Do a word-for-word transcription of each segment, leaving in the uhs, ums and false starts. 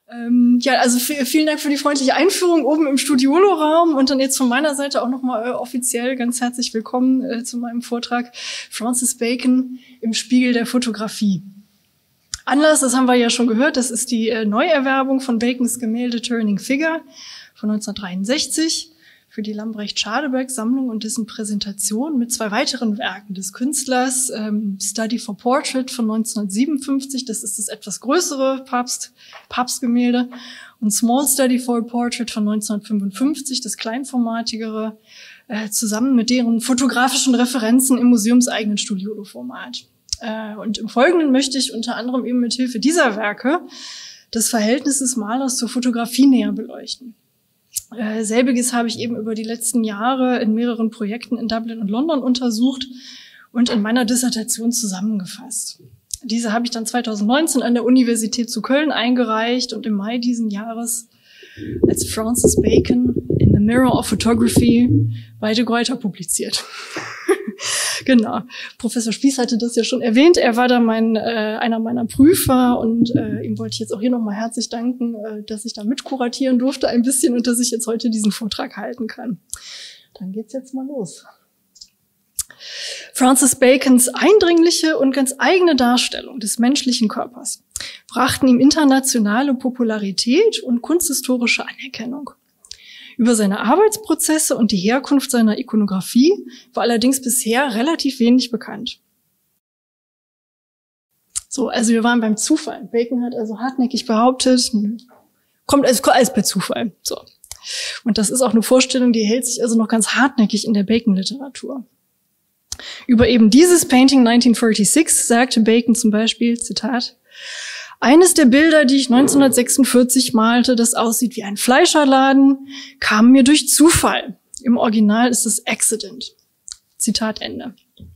Ähm, ja, also vielen Dank für die freundliche Einführung oben im Studiolo-Raum und dann jetzt von meiner Seite auch nochmal äh, offiziell ganz herzlich willkommen äh, zu meinem Vortrag Francis Bacon im Spiegel der Fotografie. Anlass, das haben wir ja schon gehört, das ist die äh, Neuerwerbung von Bacons Gemälde Turning Figure von neunzehnhundertdreiundsechzig für die Lambrecht-Schadeberg-Sammlung und dessen Präsentation mit zwei weiteren Werken des Künstlers, ähm, Study for Portrait von neunzehnhundertsiebenundfünfzig, das ist das etwas größere Papst, Papstgemälde, und Small Study for Portrait von neunzehnhundertfünfundfünfzig, das kleinformatigere, äh, zusammen mit deren fotografischen Referenzen im museumseigenen Studiolo-Format. Äh, und im Folgenden möchte ich unter anderem eben mit Hilfe dieser Werke das Verhältnis des Malers zur Fotografie näher beleuchten. Äh, selbiges habe ich eben über die letzten Jahre in mehreren Projekten in Dublin und London untersucht und in meiner Dissertation zusammengefasst. Diese habe ich dann zweitausendneunzehn an der Universität zu Köln eingereicht und im Mai diesen Jahres als Francis Bacon in the Mirror of Photography bei de Gruyter publiziert. Genau. Professor Spieß hatte das ja schon erwähnt. Er war da mein, äh, einer meiner Prüfer und äh, ihm wollte ich jetzt auch hier nochmal herzlich danken, äh, dass ich da mitkuratieren durfte ein bisschen und dass ich jetzt heute diesen Vortrag halten kann. Dann geht's jetzt mal los. Francis Bacons eindringliche und ganz eigene Darstellung des menschlichen Körpers brachten ihm internationale Popularität und kunsthistorische Anerkennung. Über seine Arbeitsprozesse und die Herkunft seiner Ikonographie war allerdings bisher relativ wenig bekannt. So, also wir waren beim Zufall. Bacon hat also hartnäckig behauptet, kommt alles, alles per Zufall. So. Und das ist auch eine Vorstellung, die hält sich also noch ganz hartnäckig in der Bacon-Literatur. Über eben dieses Painting neunzehnhundertsechsundvierzig sagte Bacon zum Beispiel, Zitat, eines der Bilder, die ich neunzehnhundertsechsundvierzig malte, das aussieht wie ein Fleischerladen, kam mir durch Zufall. Im Original ist es Accident. Zitat Ende.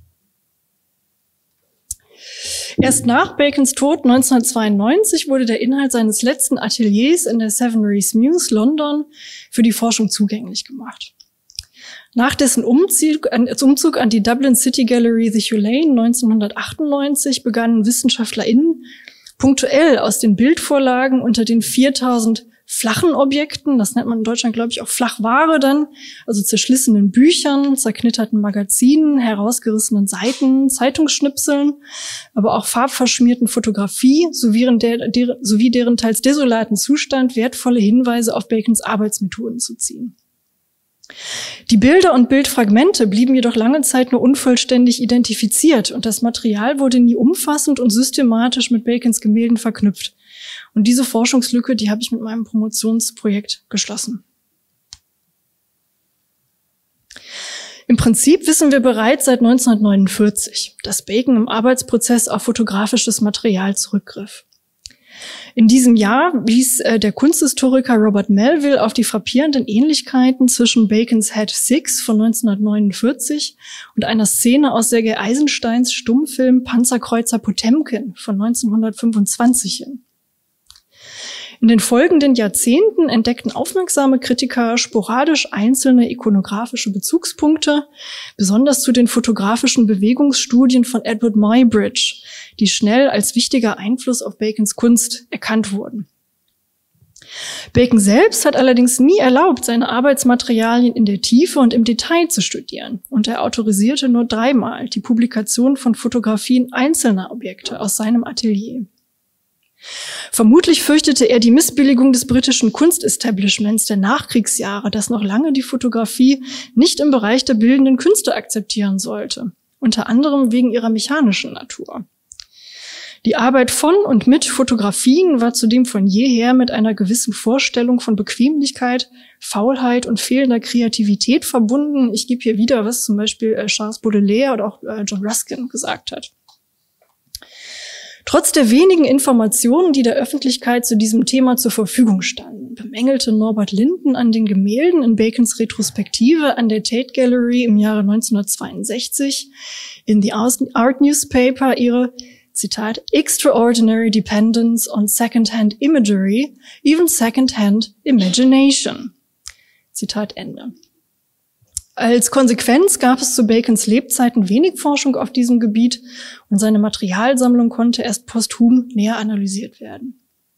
Erst nach Bacons Tod neunzehnhundertzweiundneunzig wurde der Inhalt seines letzten Ateliers in der Seven Rees Mews, London, für die Forschung zugänglich gemacht. Nach dessen Umzug an, Umzug an die Dublin City Gallery The Hulane neunzehnhundertachtundneunzig begannen WissenschaftlerInnen, punktuell aus den Bildvorlagen unter den viertausend flachen Objekten, das nennt man in Deutschland, glaube ich, auch Flachware dann, also zerschlissenen Büchern, zerknitterten Magazinen, herausgerissenen Seiten, Zeitungsschnipseln, aber auch farbverschmierten Fotografie sowie deren, deren, sowie deren teils desolaten Zustand wertvolle Hinweise auf Bacons Arbeitsmethoden zu ziehen. Die Bilder und Bildfragmente blieben jedoch lange Zeit nur unvollständig identifiziert und das Material wurde nie umfassend und systematisch mit Bacons Gemälden verknüpft. Und diese Forschungslücke, die habe ich mit meinem Promotionsprojekt geschlossen. Im Prinzip wissen wir bereits seit neunzehnhundertneunundvierzig, dass Bacon im Arbeitsprozess auf fotografisches Material zurückgriff. In diesem Jahr wies äh, der Kunsthistoriker Robert Melville auf die frappierenden Ähnlichkeiten zwischen Bacons Head Six von neunzehnhundertneunundvierzig und einer Szene aus Sergei Eisensteins Stummfilm Panzerkreuzer Potemkin von neunzehnhundertfünfundzwanzig hin. In den folgenden Jahrzehnten entdeckten aufmerksame Kritiker sporadisch einzelne ikonografische Bezugspunkte, besonders zu den fotografischen Bewegungsstudien von Edward Muybridge, die schnell als wichtiger Einfluss auf Bacons Kunst erkannt wurden. Bacon selbst hat allerdings nie erlaubt, seine Arbeitsmaterialien in der Tiefe und im Detail zu studieren, und er autorisierte nur dreimal die Publikation von Fotografien einzelner Objekte aus seinem Atelier. Vermutlich fürchtete er die Missbilligung des britischen Kunstestablishments der Nachkriegsjahre, das noch lange die Fotografie nicht im Bereich der bildenden Künste akzeptieren sollte, unter anderem wegen ihrer mechanischen Natur. Die Arbeit von und mit Fotografien war zudem von jeher mit einer gewissen Vorstellung von Bequemlichkeit, Faulheit und fehlender Kreativität verbunden. Ich gebe hier wieder, was zum Beispiel Charles Baudelaire oder auch John Ruskin gesagt hat. Trotz der wenigen Informationen, die der Öffentlichkeit zu diesem Thema zur Verfügung standen, bemängelte Norbert Linden an den Gemälden in Bacons Retrospektive an der Tate Gallery im Jahre neunzehnhundertzweiundsechzig in The Art Newspaper ihre, Zitat, extraordinary dependence on second-hand imagery, even second-hand imagination. Zitat Ende. Als Konsequenz gab es zu Bacons Lebzeiten wenig Forschung auf diesem Gebiet und seine Materialsammlung konnte erst posthum näher analysiert werden.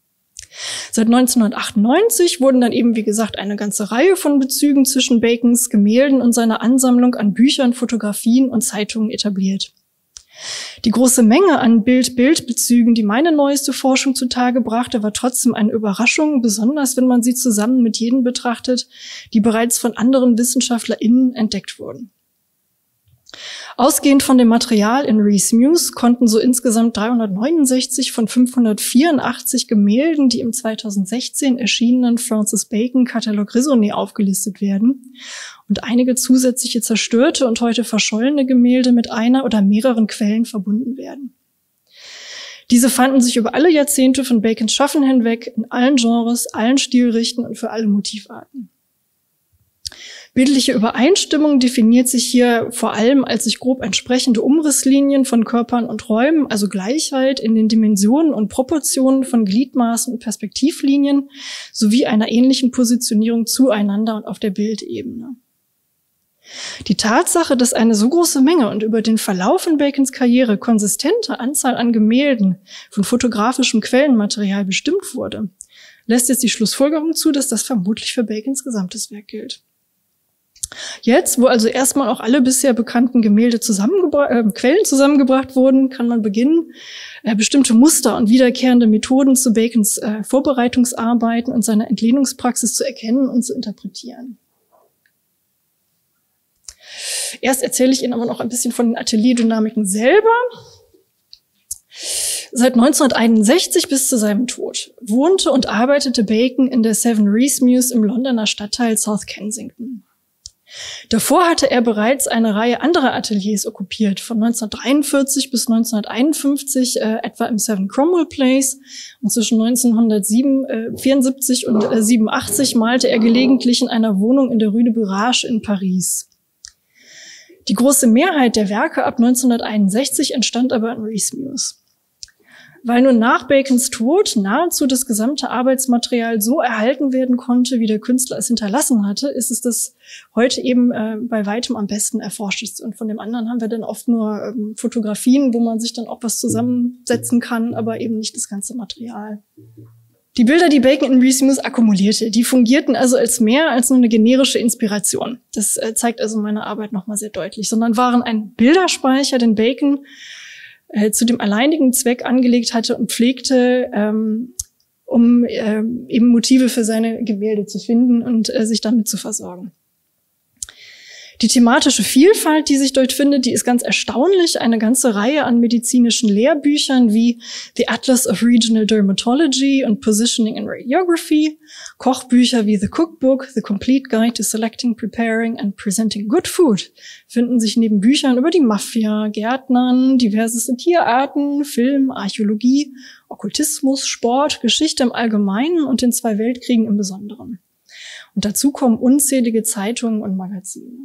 Seit neunzehnhundertachtundneunzig wurden dann eben, wie gesagt, eine ganze Reihe von Bezügen zwischen Bacons Gemälden und seiner Ansammlung an Büchern, Fotografien und Zeitungen etabliert. Die große Menge an Bild-Bild-Bezügen, die meine neueste Forschung zutage brachte, war trotzdem eine Überraschung, besonders wenn man sie zusammen mit jenen betrachtet, die bereits von anderen WissenschaftlerInnen entdeckt wurden. Ausgehend von dem Material in Rhys Muse konnten so insgesamt dreihundertneunundsechzig von fünfhundertvierundachtzig Gemälden, die im zweitausendsechzehn erschienenen Francis Bacon Katalog Raisonné aufgelistet werden und einige zusätzliche zerstörte und heute verschollene Gemälde mit einer oder mehreren Quellen verbunden werden. Diese fanden sich über alle Jahrzehnte von Bacons Schaffen hinweg in allen Genres, allen Stilrichten und für alle Motivarten. Bildliche Übereinstimmung definiert sich hier vor allem als sich grob entsprechende Umrisslinien von Körpern und Räumen, also Gleichheit in den Dimensionen und Proportionen von Gliedmaßen und Perspektivlinien sowie einer ähnlichen Positionierung zueinander und auf der Bildebene. Die Tatsache, dass eine so große Menge und über den Verlauf in Bacons Karriere konsistente Anzahl an Gemälden von fotografischem Quellenmaterial bestimmt wurde, lässt jetzt die Schlussfolgerung zu, dass das vermutlich für Bacons gesamtes Werk gilt. Jetzt, wo also erstmal auch alle bisher bekannten Gemälde zusammengebra- äh, Quellen zusammengebracht wurden, kann man beginnen, äh, bestimmte Muster und wiederkehrende Methoden zu Bacons äh, Vorbereitungsarbeiten und seiner Entlehnungspraxis zu erkennen und zu interpretieren. Erst erzähle ich Ihnen aber noch ein bisschen von den Atelierdynamiken selber. Seit neunzehnhunderteinundsechzig bis zu seinem Tod wohnte und arbeitete Bacon in der Seven Rhys Muse im Londoner Stadtteil South Kensington. Davor hatte er bereits eine Reihe anderer Ateliers okkupiert, von neunzehnhundertdreiundvierzig bis neunzehnhunderteinundfünfzig äh, etwa im Seven Cromwell Place, und zwischen neunzehnhundertvierundsiebzig und äh, siebenundachtzig malte er gelegentlich in einer Wohnung in der Rue de Burrage in Paris. Die große Mehrheit der Werke ab neunzehnhunderteinundsechzig entstand aber in Rhys Muse. Weil nun nach Bacons Tod nahezu das gesamte Arbeitsmaterial so erhalten werden konnte, wie der Künstler es hinterlassen hatte, ist es das heute eben äh, bei weitem am besten erforscht. Und von dem anderen haben wir dann oft nur ähm, Fotografien, wo man sich dann auch was zusammensetzen kann, aber eben nicht das ganze Material. Die Bilder, die Bacon in Rhys Muse akkumulierte, die fungierten also als mehr als nur eine generische Inspiration. Das äh, zeigt also meine Arbeit nochmal sehr deutlich, sondern waren ein Bilderspeicher, den Bacon äh, zu dem alleinigen Zweck angelegt hatte und pflegte, ähm, um äh, eben Motive für seine Gemälde zu finden und äh, sich damit zu versorgen. Die thematische Vielfalt, die sich dort findet, die ist ganz erstaunlich. Eine ganze Reihe an medizinischen Lehrbüchern wie The Atlas of Regional Dermatology und Positioning in Radiography, Kochbücher wie The Cookbook, The Complete Guide to Selecting, Preparing and Presenting Good Food finden sich neben Büchern über die Mafia, Gärtnern, diverseste Tierarten, Film, Archäologie, Okkultismus, Sport, Geschichte im Allgemeinen und den zwei Weltkriegen im Besonderen. Und dazu kommen unzählige Zeitungen und Magazine.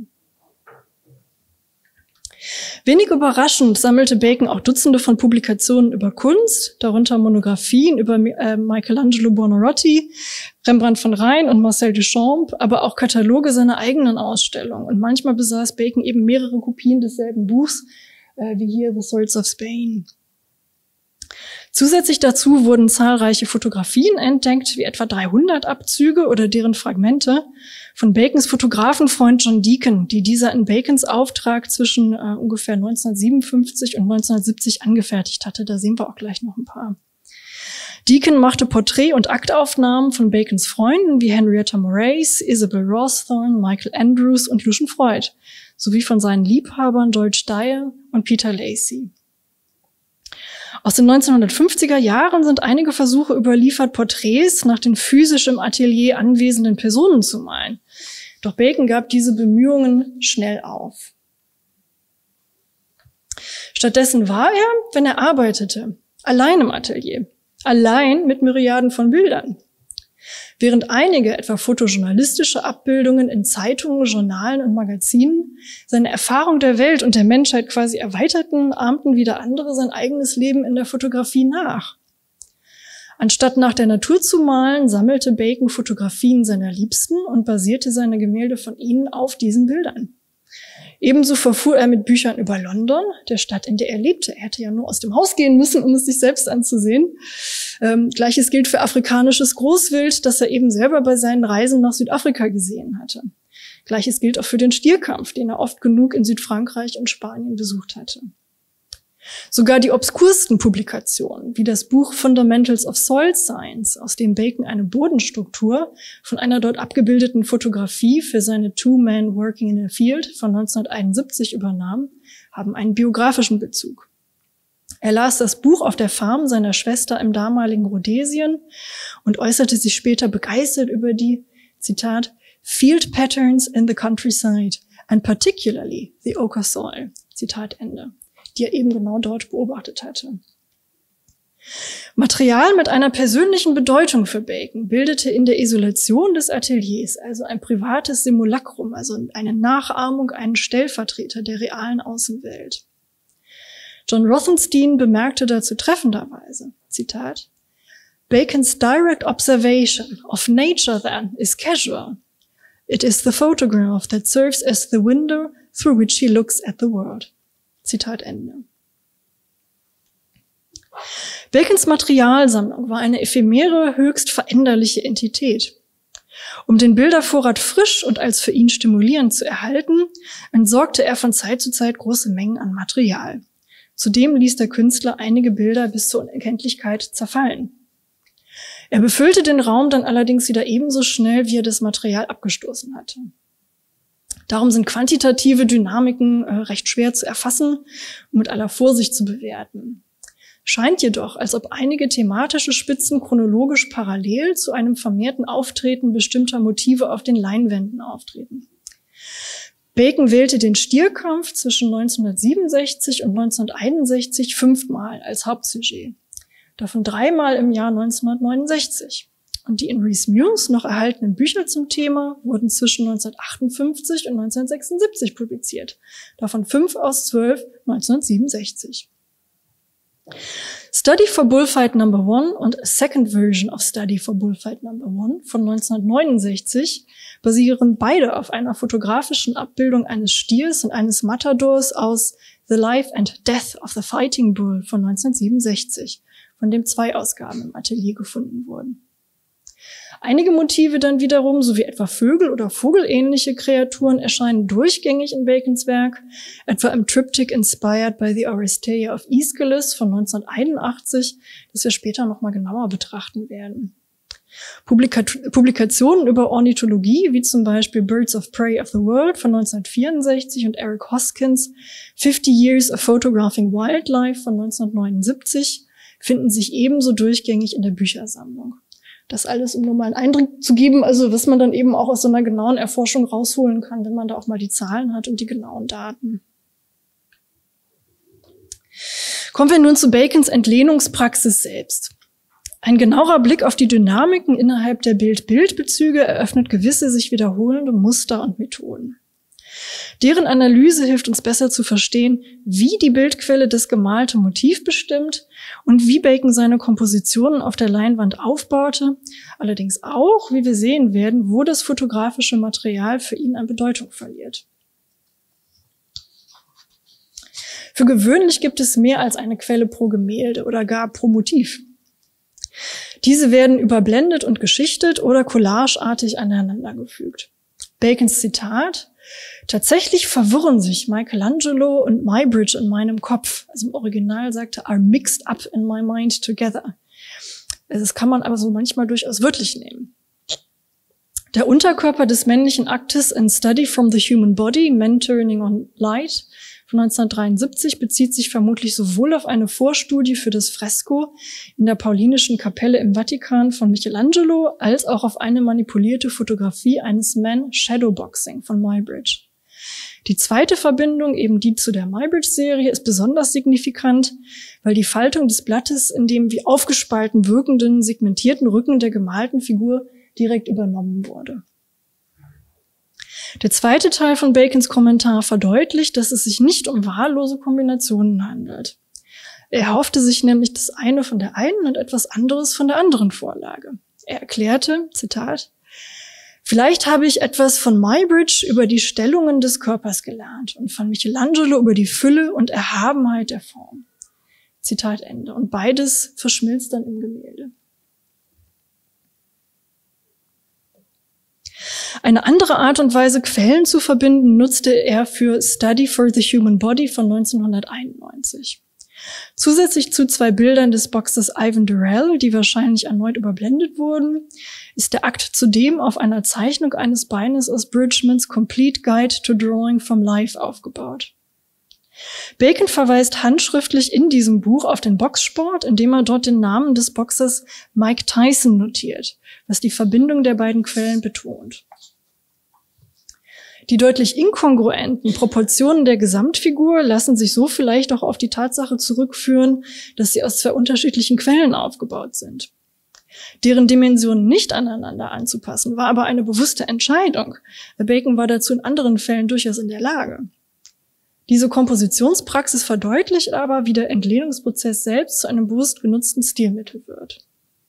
Wenig überraschend sammelte Bacon auch Dutzende von Publikationen über Kunst, darunter Monographien über äh, Michelangelo Buonarroti, Rembrandt von Rijn und Marcel Duchamp, aber auch Kataloge seiner eigenen Ausstellungen. Und manchmal besaß Bacon eben mehrere Kopien desselben Buchs, äh, wie hier The Swords of Spain. Zusätzlich dazu wurden zahlreiche Fotografien entdeckt, wie etwa dreihundert Abzüge oder deren Fragmente von Bacons Fotografenfreund John Deacon, die dieser in Bacons Auftrag zwischen äh, ungefähr neunzehnhundertsiebenundfünfzig und neunzehnhundertsiebzig angefertigt hatte. Da sehen wir auch gleich noch ein paar. Deacon machte Porträt- und Aktaufnahmen von Bacons Freunden wie Henrietta Moraes, Isabel Rawsthorne, Michael Andrews und Lucian Freud, sowie von seinen Liebhabern George Dyer und Peter Lacey. Aus den neunzehnhundertfünfziger Jahren sind einige Versuche überliefert, Porträts nach den physisch im Atelier anwesenden Personen zu malen. Doch Bacon gab diese Bemühungen schnell auf. Stattdessen war er, wenn er arbeitete, allein im Atelier, allein mit Myriaden von Bildern. Während einige, etwa fotojournalistische Abbildungen in Zeitungen, Journalen und Magazinen, seine Erfahrung der Welt und der Menschheit quasi erweiterten, ahmten wieder andere sein eigenes Leben in der Fotografie nach. Anstatt nach der Natur zu malen, sammelte Bacon Fotografien seiner Liebsten und basierte seine Gemälde von ihnen auf diesen Bildern. Ebenso verfuhr er mit Büchern über London, der Stadt, in der er lebte. Er hätte ja nur aus dem Haus gehen müssen, um es sich selbst anzusehen. Ähm, Gleiches gilt für afrikanisches Großwild, das er eben selber bei seinen Reisen nach Südafrika gesehen hatte. Gleiches gilt auch für den Stierkampf, den er oft genug in Südfrankreich und Spanien besucht hatte. Sogar die obskursten Publikationen, wie das Buch Fundamentals of Soil Science, aus dem Bacon eine Bodenstruktur von einer dort abgebildeten Fotografie für seine Two Men Working in a Field von neunzehnhunderteinundsiebzig übernahm, haben einen biografischen Bezug. Er las das Buch auf der Farm seiner Schwester im damaligen Rhodesien und äußerte sich später begeistert über die, Zitat, Field Patterns in the Countryside and particularly the ochre soil, Zitat Ende, die er eben genau dort beobachtet hatte. Material mit einer persönlichen Bedeutung für Bacon bildete in der Isolation des Ateliers also ein privates Simulacrum, also eine Nachahmung, einen Stellvertreter der realen Außenwelt. John Rothenstein bemerkte dazu treffenderweise, Zitat, Bacon's direct observation of nature then is casual. It is the photograph that serves as the window through which he looks at the world. Zitat Ende. Bacons Materialsammlung war eine ephemere, höchst veränderliche Entität. Um den Bildervorrat frisch und als für ihn stimulierend zu erhalten, entsorgte er von Zeit zu Zeit große Mengen an Material. Zudem ließ der Künstler einige Bilder bis zur Unerkenntlichkeit zerfallen. Er befüllte den Raum dann allerdings wieder ebenso schnell, wie er das Material abgestoßen hatte. Darum sind quantitative Dynamiken äh, recht schwer zu erfassen und mit aller Vorsicht zu bewerten. Scheint jedoch, als ob einige thematische Spitzen chronologisch parallel zu einem vermehrten Auftreten bestimmter Motive auf den Leinwänden auftreten. Bacon wählte den Stierkampf zwischen neunzehnhundertsiebenundsechzig und neunzehnhunderteinundsechzig fünfmal als Hauptsujet, davon dreimal im Jahr neunzehnhundertneunundsechzig. Und die in Rhys Muse noch erhaltenen Bücher zum Thema wurden zwischen neunzehnhundertachtundfünfzig und neunzehnhundertsechsundsiebzig publiziert, davon fünf aus zwölf neunzehnhundertsiebenundsechzig. Study for Bullfight Number One und A Second Version of Study for Bullfight Number One von neunzehnhundertneunundsechzig basieren beide auf einer fotografischen Abbildung eines Stiers und eines Matadors aus The Life and Death of the Fighting Bull von neunzehnhundertsiebenundsechzig, von dem zwei Ausgaben im Atelier gefunden wurden. Einige Motive dann wiederum, sowie etwa Vögel oder vogelähnliche Kreaturen, erscheinen durchgängig in Bacons Werk, etwa im Triptych Inspired by the Oresteia of Aeschylus von neunzehnhunderteinundachtzig, das wir später nochmal genauer betrachten werden. Publika- Publikationen über Ornithologie, wie zum Beispiel Birds of Prey of the World von neunzehnhundertvierundsechzig und Eric Hoskins' Fifty Years of Photographing Wildlife von neunzehnhundertneunundsiebzig, finden sich ebenso durchgängig in der Büchersammlung. Das alles, um nur mal einen Eindruck zu geben, also was man dann eben auch aus so einer genauen Erforschung rausholen kann, wenn man da auch mal die Zahlen hat und die genauen Daten. Kommen wir nun zu Bacons Entlehnungspraxis selbst. Ein genauer Blick auf die Dynamiken innerhalb der Bild-Bild-Bezüge eröffnet gewisse sich wiederholende Muster und Methoden. Deren Analyse hilft uns besser zu verstehen, wie die Bildquelle das gemalte Motiv bestimmt und wie Bacon seine Kompositionen auf der Leinwand aufbaute, allerdings auch, wie wir sehen werden, wo das fotografische Material für ihn an Bedeutung verliert. Für gewöhnlich gibt es mehr als eine Quelle pro Gemälde oder gar pro Motiv. Diese werden überblendet und geschichtet oder collageartig aneinandergefügt. Bacons Zitat: Tatsächlich verwirren sich Michelangelo und Muybridge in meinem Kopf. Also im Original sagte, are mixed up in my mind together. Das kann man aber so manchmal durchaus wörtlich nehmen. Der Unterkörper des männlichen Aktes in Study from the Human Body, Men Turning on Light von neunzehnhundertdreiundsiebzig bezieht sich vermutlich sowohl auf eine Vorstudie für das Fresko in der Paulinischen Kapelle im Vatikan von Michelangelo als auch auf eine manipulierte Fotografie eines Man Shadowboxing von Muybridge. Die zweite Verbindung, eben die zu der Muybridge-Serie, ist besonders signifikant, weil die Faltung des Blattes in dem wie aufgespalten wirkenden, segmentierten Rücken der gemalten Figur direkt übernommen wurde. Der zweite Teil von Bacons Kommentar verdeutlicht, dass es sich nicht um wahllose Kombinationen handelt. Er erhoffte sich nämlich das eine von der einen und etwas anderes von der anderen Vorlage. Er erklärte, Zitat, Vielleicht habe ich etwas von Muybridge über die Stellungen des Körpers gelernt und von Michelangelo über die Fülle und Erhabenheit der Form. Zitat Ende. Und beides verschmilzt dann im Gemälde. Eine andere Art und Weise, Quellen zu verbinden, nutzte er für Study for the Human Body von neunzehnhunderteinundneunzig. Zusätzlich zu zwei Bildern des Boxers Ivan Durrell, die wahrscheinlich erneut überblendet wurden, ist der Akt zudem auf einer Zeichnung eines Beines aus Bridgmans Complete Guide to Drawing from Life aufgebaut. Bacon verweist handschriftlich in diesem Buch auf den Boxsport, indem er dort den Namen des Boxers Mike Tyson notiert, was die Verbindung der beiden Quellen betont. Die deutlich inkongruenten Proportionen der Gesamtfigur lassen sich so vielleicht auch auf die Tatsache zurückführen, dass sie aus zwei unterschiedlichen Quellen aufgebaut sind. Deren Dimensionen nicht aneinander anzupassen, war aber eine bewusste Entscheidung. Bacon war dazu in anderen Fällen durchaus in der Lage. Diese Kompositionspraxis verdeutlicht aber, wie der Entlehnungsprozess selbst zu einem bewusst genutzten Stilmittel wird.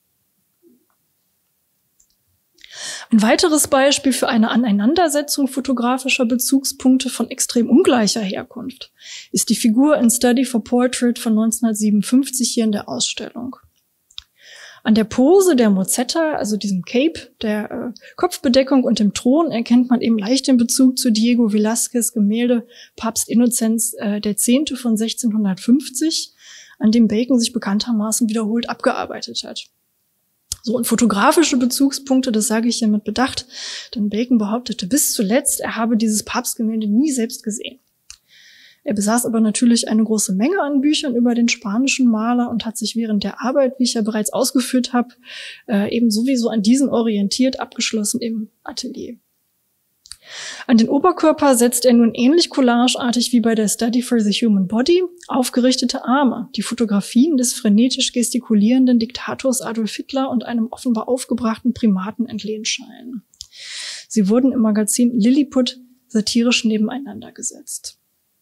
Ein weiteres Beispiel für eine Aneinandersetzung fotografischer Bezugspunkte von extrem ungleicher Herkunft ist die Figur in Study for Portrait von neunzehnhundertsiebenundfünfzig hier in der Ausstellung. An der Pose der Mozzetta, also diesem Cape, der äh, Kopfbedeckung und dem Thron, erkennt man eben leicht den Bezug zu Diego Velázquez Gemälde Papst Innozenz äh, der Zehnte von sechzehnhundertfünfzig, an dem Bacon sich bekanntermaßen wiederholt abgearbeitet hat. So, und fotografische Bezugspunkte, das sage ich hier mit Bedacht, denn Bacon behauptete bis zuletzt, er habe dieses Papstgemälde nie selbst gesehen. Er besaß aber natürlich eine große Menge an Büchern über den spanischen Maler und hat sich während der Arbeit, wie ich ja bereits ausgeführt habe, äh, eben sowieso an diesen orientiert, abgeschlossen im Atelier. An den Oberkörper setzt er nun ähnlich collageartig wie bei der Study for the Human Body aufgerichtete Arme, die Fotografien des frenetisch gestikulierenden Diktators Adolf Hitler und einem offenbar aufgebrachten Primaten entlehnt scheinen. Sie wurden im Magazin Lilliput satirisch nebeneinander gesetzt.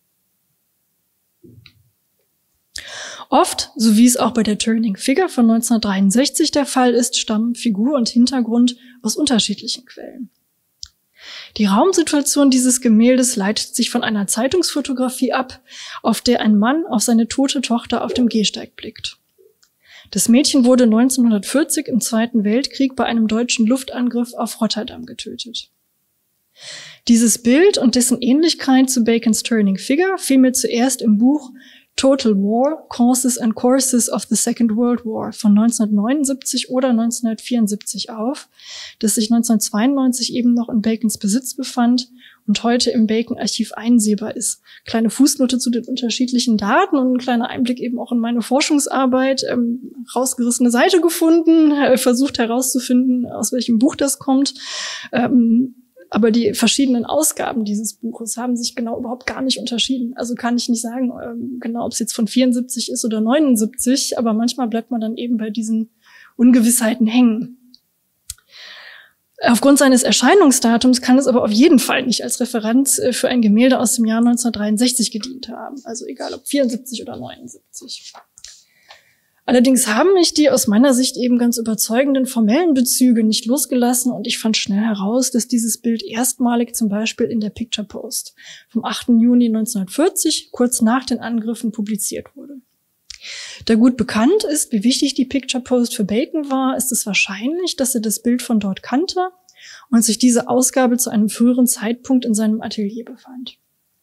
Oft, so wie es auch bei der Turning Figure von neunzehnhundertdreiundsechzig der Fall ist, stammen Figur und Hintergrund aus unterschiedlichen Quellen. Die Raumsituation dieses Gemäldes leitet sich von einer Zeitungsfotografie ab, auf der ein Mann auf seine tote Tochter auf dem Gehsteig blickt. Das Mädchen wurde neunzehnhundertvierzig im Zweiten Weltkrieg bei einem deutschen Luftangriff auf Rotterdam getötet. Dieses Bild und dessen Ähnlichkeit zu Bacons Turning Figure fiel mir zuerst im Buch Total War, Causes and Courses of the Second World War von neunzehnhundertneunundsiebzig oder neunzehnhundertvierundsiebzig auf, das sich neunzehnhundertzweiundneunzig eben noch in Bacons Besitz befand und heute im Bacon-Archiv einsehbar ist. Kleine Fußnote zu den unterschiedlichen Daten und ein kleiner Einblick eben auch in meine Forschungsarbeit, ähm, rausgerissene Seite gefunden, äh, versucht herauszufinden, aus welchem Buch das kommt. Ähm, Aber die verschiedenen Ausgaben dieses Buches haben sich genau überhaupt gar nicht unterschieden. Also kann ich nicht sagen, ähm, genau, ob es jetzt von vierundsiebzig ist oder neunundsiebzig, aber manchmal bleibt man dann eben bei diesen Ungewissheiten hängen. Aufgrund seines Erscheinungsdatums kann es aber auf jeden Fall nicht als Referenz äh, für ein Gemälde aus dem Jahr neunzehnhundertdreiundsechzig gedient haben. Also egal ob vierundsiebzig oder neunundsiebzig. Allerdings haben mich die aus meiner Sicht eben ganz überzeugenden formellen Bezüge nicht losgelassen und ich fand schnell heraus, dass dieses Bild erstmalig zum Beispiel in der Picture Post vom achten Juni neunzehnhundertvierzig, kurz nach den Angriffen, publiziert wurde. Da gut bekannt ist, wie wichtig die Picture Post für Bacon war, ist es wahrscheinlich, dass er das Bild von dort kannte und sich diese Ausgabe zu einem früheren Zeitpunkt in seinem Atelier befand.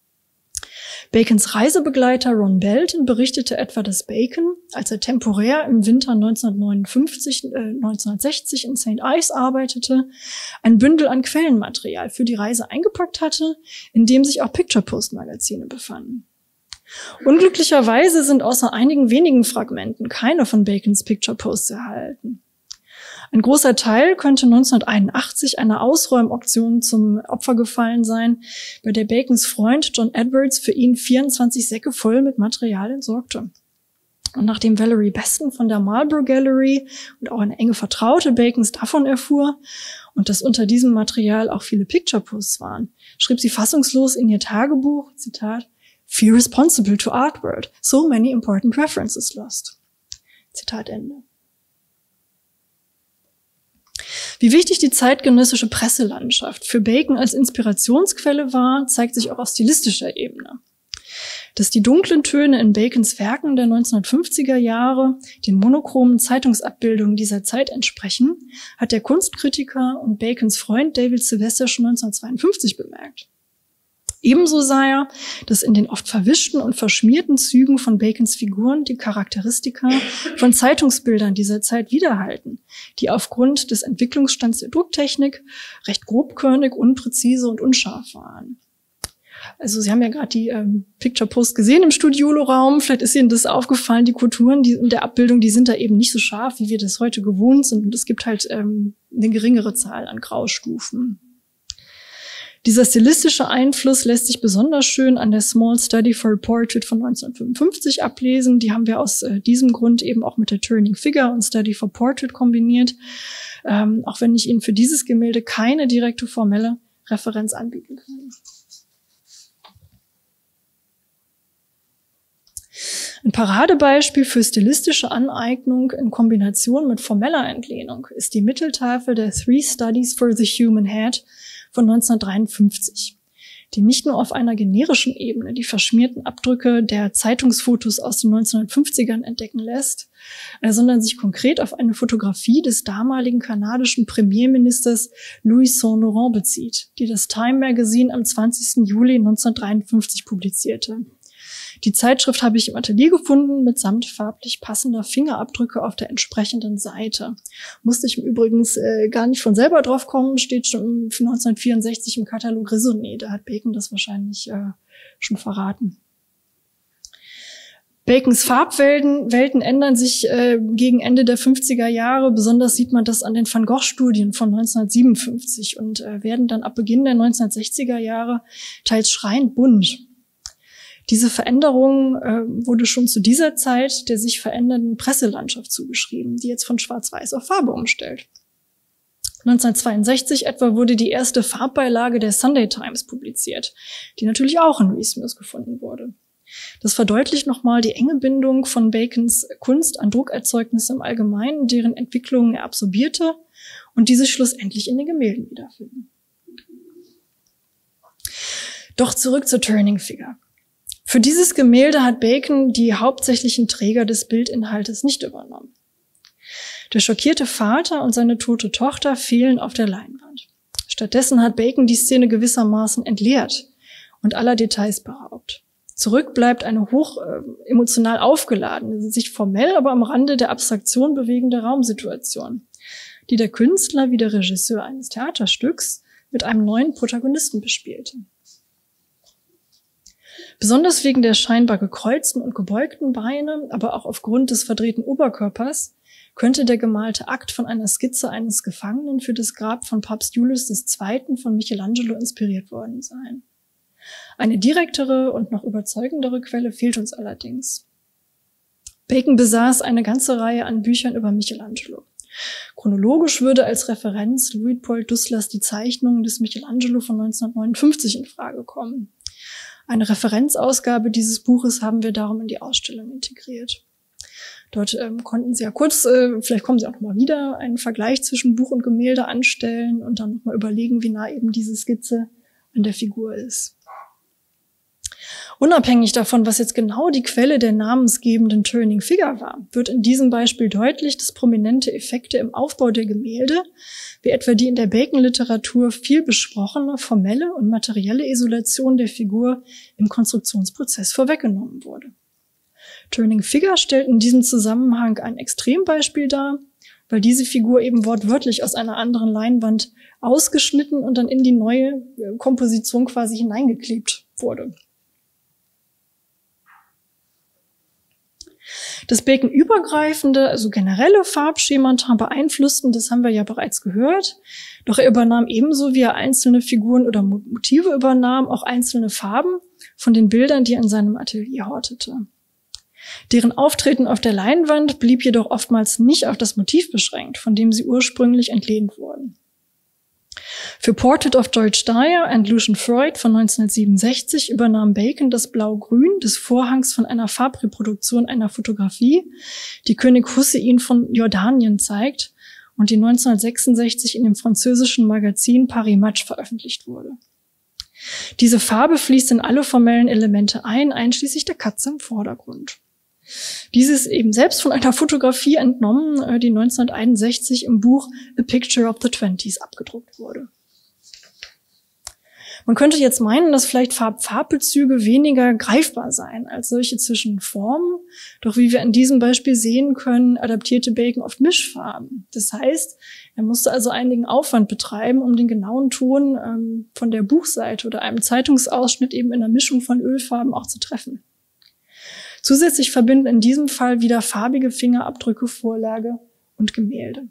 Bacons Reisebegleiter Ron Belton berichtete etwa, dass Bacon, als er temporär im Winter neunzehnhundertneunundfünfzig, äh, neunzehnhundertsechzig in Saint Ives arbeitete, ein Bündel an Quellenmaterial für die Reise eingepackt hatte, in dem sich auch Picture Post Magazine befanden. Unglücklicherweise sind außer einigen wenigen Fragmenten keine von Bacons Picture Posts erhalten. Ein großer Teil könnte neunzehnhunderteinundachtzig einer Ausräumauktion zum Opfer gefallen sein, bei der Bacons Freund John Edwards für ihn vierundzwanzig Säcke voll mit Material entsorgte. Und nachdem Valerie Beston von der Marlborough Gallery und auch eine enge Vertraute Bacons davon erfuhr und dass unter diesem Material auch viele Picture Posts waren, schrieb sie fassungslos in ihr Tagebuch, Zitat, "Feel responsible to art world, so many important references lost." Zitat Ende. Wie wichtig die zeitgenössische Presselandschaft für Bacon als Inspirationsquelle war, zeigt sich auch auf stilistischer Ebene. Dass die dunklen Töne in Bacons Werken der neunzehnhundertfünfziger Jahre den monochromen Zeitungsabbildungen dieser Zeit entsprechen, hat der Kunstkritiker und Bacons Freund David Sylvester schon neunzehnhundertzweiundfünfzig bemerkt. Ebenso sah er, dass in den oft verwischten und verschmierten Zügen von Bacons Figuren die Charakteristika von Zeitungsbildern dieser Zeit widerhalten, die aufgrund des Entwicklungsstands der Drucktechnik recht grobkörnig, unpräzise und unscharf waren. Also Sie haben ja gerade die ähm, Picture Post gesehen im Studiolo-Raum. Vielleicht ist Ihnen das aufgefallen, die Kulturen die in der Abbildung, die sind da eben nicht so scharf, wie wir das heute gewohnt sind. Und es gibt halt ähm, eine geringere Zahl an Graustufen. Dieser stilistische Einfluss lässt sich besonders schön an der Small Study for a Portrait von neunzehnhundertfünfundfünfzig ablesen. Die haben wir aus äh, diesem Grund eben auch mit der Turning Figure und Study for Portrait kombiniert. Ähm, auch wenn ich Ihnen für dieses Gemälde keine direkte formelle Referenz anbieten kann. Ein Paradebeispiel für stilistische Aneignung in Kombination mit formeller Entlehnung ist die Mitteltafel der Three Studies for the Human Head von neunzehnhundertdreiundfünfzig, die nicht nur auf einer generischen Ebene die verschmierten Abdrücke der Zeitungsfotos aus den neunzehnhundertfünfzigern entdecken lässt, sondern sich konkret auf eine Fotografie des damaligen kanadischen Premierministers Louis Saint-Laurent bezieht, die das Time Magazine am zwanzigsten Juli neunzehnhundertdreiundfünfzig publizierte. Die Zeitschrift habe ich im Atelier gefunden, mitsamt farblich passender Fingerabdrücke auf der entsprechenden Seite. Musste ich übrigens äh, gar nicht von selber drauf kommen, steht schon neunzehnhundertvierundsechzig im Katalog Raisonné. Da hat Bacon das wahrscheinlich äh, schon verraten. Bacons Farbwelten Welten ändern sich äh, gegen Ende der fünfziger Jahre. Besonders sieht man das an den Van Gogh-Studien von neunzehnhundertsiebenundfünfzig und äh, werden dann ab Beginn der neunzehnhundertsechziger Jahre teils schreiend bunt. Diese Veränderung äh, wurde schon zu dieser Zeit der sich verändernden Presselandschaft zugeschrieben, die jetzt von Schwarz-Weiß auf Farbe umstellt. neunzehnhundertzweiundsechzig etwa wurde die erste Farbbeilage der Sunday Times publiziert, die natürlich auch in Louis Smith gefunden wurde. Das verdeutlicht nochmal die enge Bindung von Bacons Kunst an Druckerzeugnisse im Allgemeinen, deren Entwicklungen er absorbierte und die sich schlussendlich in den Gemälden wiederfinden. Doch zurück zur Turning Figure. Für dieses Gemälde hat Bacon die hauptsächlichen Träger des Bildinhaltes nicht übernommen. Der schockierte Vater und seine tote Tochter fehlen auf der Leinwand. Stattdessen hat Bacon die Szene gewissermaßen entleert und aller Details beraubt. Zurück bleibt eine hoch äh, emotional aufgeladene, sich formell, aber am Rande der Abstraktion bewegende Raumsituation, die der Künstler wie der Regisseur eines Theaterstücks mit einem neuen Protagonisten bespielte. Besonders wegen der scheinbar gekreuzten und gebeugten Beine, aber auch aufgrund des verdrehten Oberkörpers, könnte der gemalte Akt von einer Skizze eines Gefangenen für das Grab von Papst Julius der Zweite. Von Michelangelo inspiriert worden sein. Eine direktere und noch überzeugendere Quelle fehlt uns allerdings. Bacon besaß eine ganze Reihe an Büchern über Michelangelo. Chronologisch würde als Referenz Luitpold Dusslers Die Zeichnungen des Michelangelo von neunzehnhundertneunundfünfzig in Frage kommen. Eine Referenzausgabe dieses Buches haben wir darum in die Ausstellung integriert. Dort ähm, konnten Sie ja kurz, äh, vielleicht kommen Sie auch noch mal wieder, einen Vergleich zwischen Buch und Gemälde anstellen und dann noch mal überlegen, wie nah eben diese Skizze an der Figur ist. Unabhängig davon, was jetzt genau die Quelle der namensgebenden Turning Figure war, wird in diesem Beispiel deutlich, dass prominente Effekte im Aufbau der Gemälde, wie etwa die in der Bacon-Literatur viel besprochene formelle und materielle Isolation der Figur im Konstruktionsprozess vorweggenommen wurde. Turning Figure stellt in diesem Zusammenhang ein Extrembeispiel dar, weil diese Figur eben wortwörtlich aus einer anderen Leinwand ausgeschnitten und dann in die neue Komposition quasi hineingeklebt wurde. Das Bacon übergreifende, also generelle Farbschemata beeinflussten, das haben wir ja bereits gehört. Doch er übernahm ebenso, wie er einzelne Figuren oder Motive übernahm, auch einzelne Farben von den Bildern, die er in seinem Atelier hortete. Deren Auftreten auf der Leinwand blieb jedoch oftmals nicht auf das Motiv beschränkt, von dem sie ursprünglich entlehnt wurden. Für Portrait of George Dyer and Lucian Freud von neunzehnhundertsiebenundsechzig übernahm Bacon das Blau-Grün des Vorhangs von einer Farbreproduktion einer Fotografie, die König Hussein von Jordanien zeigt und die neunzehnhundertsechsundsechzig in dem französischen Magazin Paris Match veröffentlicht wurde. Diese Farbe fließt in alle formellen Elemente ein, einschließlich der Katze im Vordergrund. Diese ist eben selbst von einer Fotografie entnommen, die neunzehnhunderteinundsechzig im Buch A Picture of the Twenties abgedruckt wurde. Man könnte jetzt meinen, dass vielleicht Farb Farbbezüge weniger greifbar seien als solche zwischen Formen. Doch wie wir an diesem Beispiel sehen können, adaptierte Bacon oft Mischfarben. Das heißt, er musste also einigen Aufwand betreiben, um den genauen Ton ähm, von der Buchseite oder einem Zeitungsausschnitt eben in einer Mischung von Ölfarben auch zu treffen. Zusätzlich verbinden in diesem Fall wieder farbige Fingerabdrücke Vorlage und Gemälde.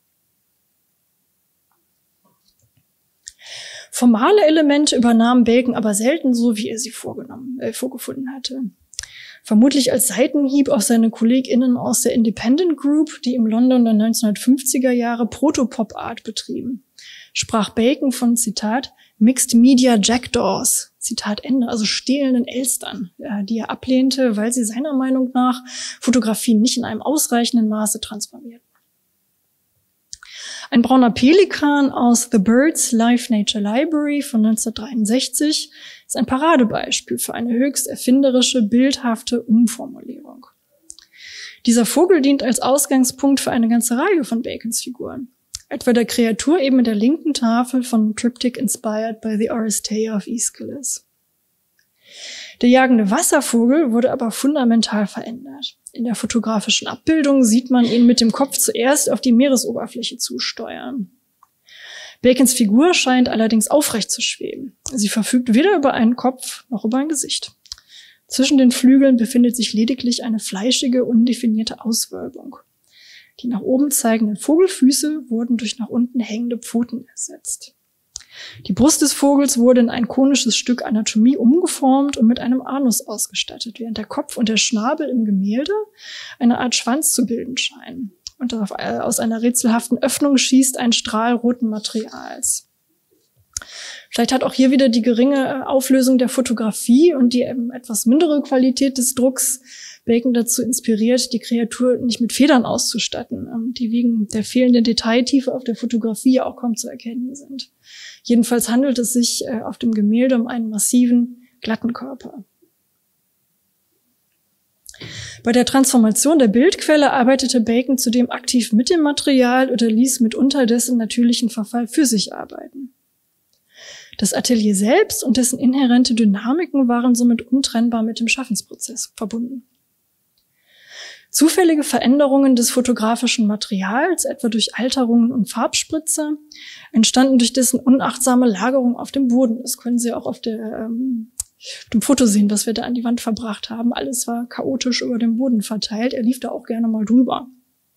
Formale Elemente übernahm Bacon aber selten so, wie er sie vorgenommen, äh, vorgefunden hatte. Vermutlich als Seitenhieb auf seine KollegInnen aus der Independent Group, die im London der neunzehnhundertfünfziger Jahre Proto-Pop-Art betrieben, sprach Bacon von, Zitat, Mixed Media Jackdaws, Zitat Ende, also stehlenden Elstern, ja, die er ablehnte, weil sie seiner Meinung nach Fotografien nicht in einem ausreichenden Maße transformierten. Ein brauner Pelikan aus The Birds Life Nature Library von neunzehnhundertdreiundsechzig ist ein Paradebeispiel für eine höchst erfinderische, bildhafte Umformulierung. Dieser Vogel dient als Ausgangspunkt für eine ganze Reihe von Bacons Figuren. Etwa der Kreatur eben in der linken Tafel von Triptych Inspired by the Oresteia of Aeschylus. Der jagende Wasservogel wurde aber fundamental verändert. In der fotografischen Abbildung sieht man ihn mit dem Kopf zuerst auf die Meeresoberfläche zusteuern. Bacons Figur scheint allerdings aufrecht zu schweben. Sie verfügt weder über einen Kopf noch über ein Gesicht. Zwischen den Flügeln befindet sich lediglich eine fleischige, undefinierte Auswölbung. Die nach oben zeigenden Vogelfüße wurden durch nach unten hängende Pfoten ersetzt. Die Brust des Vogels wurde in ein konisches Stück Anatomie umgeformt und mit einem Anus ausgestattet, während der Kopf und der Schnabel im Gemälde eine Art Schwanz zu bilden scheinen. Und aus einer rätselhaften Öffnung schießt ein Strahl roten Materials. Vielleicht hat auch hier wieder die geringe Auflösung der Fotografie und die etwas mindere Qualität des Drucks Bacon dazu inspiriert, die Kreatur nicht mit Federn auszustatten, die wegen der fehlenden Detailtiefe auf der Fotografie auch kaum zu erkennen sind. Jedenfalls handelt es sich auf dem Gemälde um einen massiven, glatten Körper. Bei der Transformation der Bildquelle arbeitete Bacon zudem aktiv mit dem Material oder ließ mitunter dessen natürlichen Verfall für sich arbeiten. Das Atelier selbst und dessen inhärente Dynamiken waren somit untrennbar mit dem Schaffensprozess verbunden. Zufällige Veränderungen des fotografischen Materials, etwa durch Alterungen und Farbspritzer, entstanden durch dessen unachtsame Lagerung auf dem Boden. Das können Sie auch auf, der, ähm, auf dem Foto sehen, was wir da an die Wand verbracht haben. Alles war chaotisch über den Boden verteilt. Er lief da auch gerne mal drüber.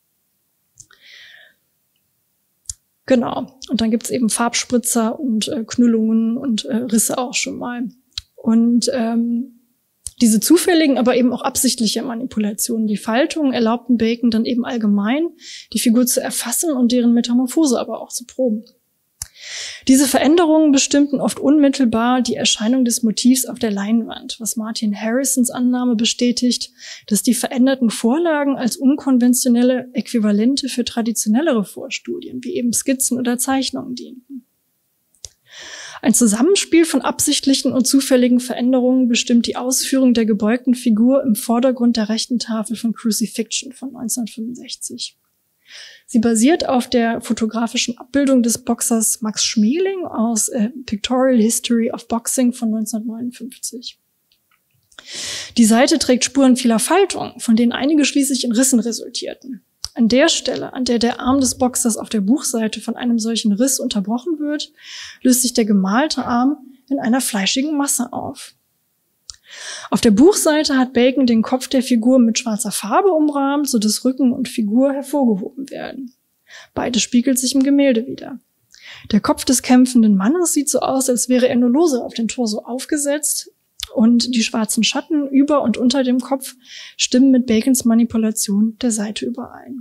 Genau. Und dann gibt's eben Farbspritzer und äh, Knüllungen und äh, Risse auch schon mal. Und ähm, diese zufälligen, aber eben auch absichtliche Manipulationen, die Faltungen erlaubten Bacon dann eben allgemein, die Figur zu erfassen und deren Metamorphose aber auch zu proben. Diese Veränderungen bestimmten oft unmittelbar die Erscheinung des Motivs auf der Leinwand, was Martin Harrisons Annahme bestätigt, dass die veränderten Vorlagen als unkonventionelle Äquivalente für traditionellere Vorstudien, wie eben Skizzen oder Zeichnungen dienten. Ein Zusammenspiel von absichtlichen und zufälligen Veränderungen bestimmt die Ausführung der gebeugten Figur im Vordergrund der rechten Tafel von Crucifixion von neunzehnhundertfünfundsechzig. Sie basiert auf der fotografischen Abbildung des Boxers Max Schmeling aus äh, Pictorial History of Boxing von neunzehnhundertneunundfünfzig. Die Seite trägt Spuren vieler Faltungen, von denen einige schließlich in Rissen resultierten. An der Stelle, an der der Arm des Boxers auf der Buchseite von einem solchen Riss unterbrochen wird, löst sich der gemalte Arm in einer fleischigen Masse auf. Auf der Buchseite hat Bacon den Kopf der Figur mit schwarzer Farbe umrahmt, sodass Rücken und Figur hervorgehoben werden. Beides spiegelt sich im Gemälde wider. Der Kopf des kämpfenden Mannes sieht so aus, als wäre er nur lose auf den Torso aufgesetzt, und die schwarzen Schatten über und unter dem Kopf stimmen mit Bacons Manipulation der Seite überein.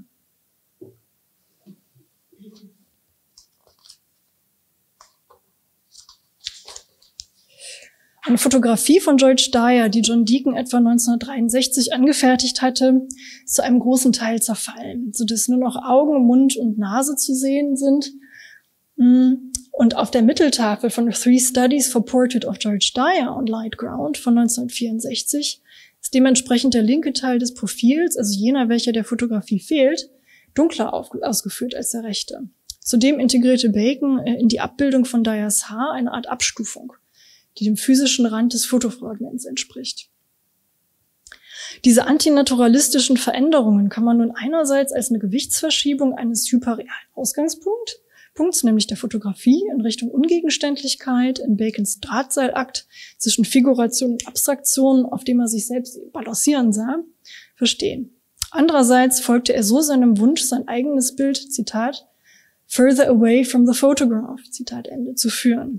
Eine Fotografie von George Dyer, die John Deacon etwa neunzehnhundertdreiundsechzig angefertigt hatte, ist zu einem großen Teil zerfallen, sodass nur noch Augen, Mund und Nase zu sehen sind. Und auf der Mitteltafel von Three Studies for Portrait of George Dyer on Light Ground von neunzehnhundertvierundsechzig ist dementsprechend der linke Teil des Profils, also jener, welcher der Fotografie fehlt, dunkler ausgeführt als der rechte. Zudem integrierte Bacon in die Abbildung von Dyers Haar eine Art Abstufung, die dem physischen Rand des Fotofragments entspricht. Diese antinaturalistischen Veränderungen kann man nun einerseits als eine Gewichtsverschiebung eines hyperrealen Ausgangspunkts, Punkts, nämlich der Fotografie in Richtung Ungegenständlichkeit, in Bacons Drahtseilakt zwischen Figuration und Abstraktion, auf dem er sich selbst balancieren sah, verstehen. Andererseits folgte er so seinem Wunsch, sein eigenes Bild, Zitat, further away from the photograph, Zitat Ende, zu führen.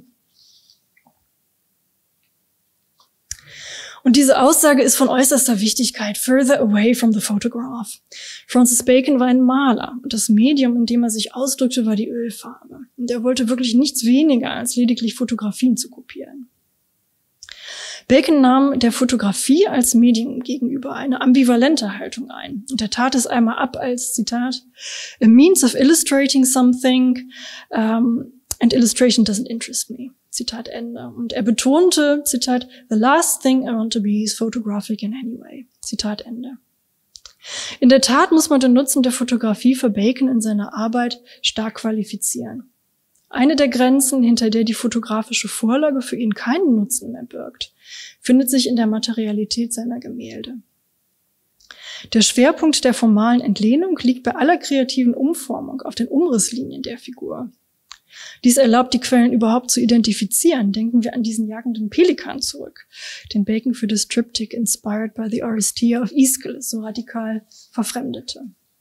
Und diese Aussage ist von äußerster Wichtigkeit, further away from the photograph. Francis Bacon war ein Maler und das Medium, in dem er sich ausdrückte, war die Ölfarbe. Und er wollte wirklich nichts weniger, als lediglich Fotografien zu kopieren. Bacon nahm der Fotografie als Medium gegenüber eine ambivalente Haltung ein. Und er tat es einmal ab als, Zitat, a means of illustrating something um, and illustration doesn't interest me. Zitat Ende. Und er betonte, Zitat, the last thing I want to be is photographic in any way. Zitat Ende. In der Tat muss man den Nutzen der Fotografie für Bacon in seiner Arbeit stark qualifizieren. Eine der Grenzen, hinter der die fotografische Vorlage für ihn keinen Nutzen mehr birgt, findet sich in der Materialität seiner Gemälde. Der Schwerpunkt der formalen Entlehnung liegt bei aller kreativen Umformung auf den Umrisslinien der Figur. Dies erlaubt, die Quellen überhaupt zu identifizieren. Denken wir an diesen jagenden Pelikan zurück, den Bacon für das Triptych Inspired by the Oresteia of Aeschylus so radikal verfremdete.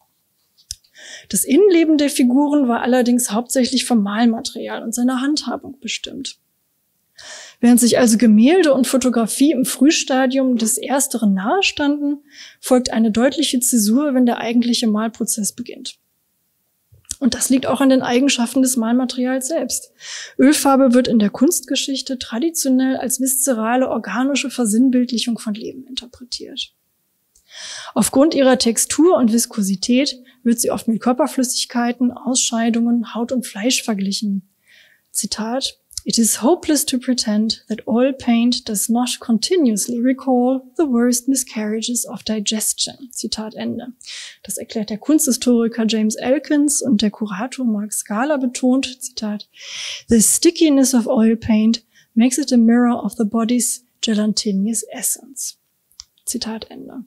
Das Innenleben der Figuren war allerdings hauptsächlich vom Malmaterial und seiner Handhabung bestimmt. Während sich also Gemälde und Fotografie im Frühstadium des Ersteren nahestanden, folgt eine deutliche Zäsur, wenn der eigentliche Malprozess beginnt. Und das liegt auch an den Eigenschaften des Malmaterials selbst. Ölfarbe wird in der Kunstgeschichte traditionell als viszerale, organische Versinnbildlichung von Leben interpretiert. Aufgrund ihrer Textur und Viskosität wird sie oft mit Körperflüssigkeiten, Ausscheidungen, Haut und Fleisch verglichen. Zitat, it is hopeless to pretend that oil paint does not continuously recall the worst miscarriages of digestion. Zitat Ende. Das erklärt der Kunsthistoriker James Elkins und der Kurator Mark Scala betont, Zitat, the stickiness of oil paint makes it a mirror of the body's gelatinous essence. Zitat Ende.